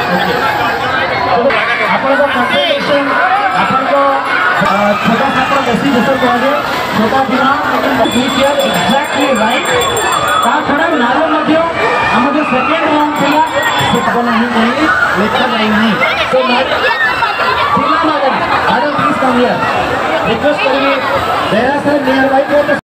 ଆପଣଙ୍କ କଣ୍ଟ୍ରିବ୍ୟୁସନ୍ ଆପଣଙ୍କ छोटा छात्र बेसी विषय कहे छोटा दिना एक्जाक्टली राइट ता छड़ा नारो मध्य हम जो सेकेंड राउंड थिला से नहीं नहीं लेखा जाई नहीं तो थिला ना madam please come here request करिए देयर आर नियर बाय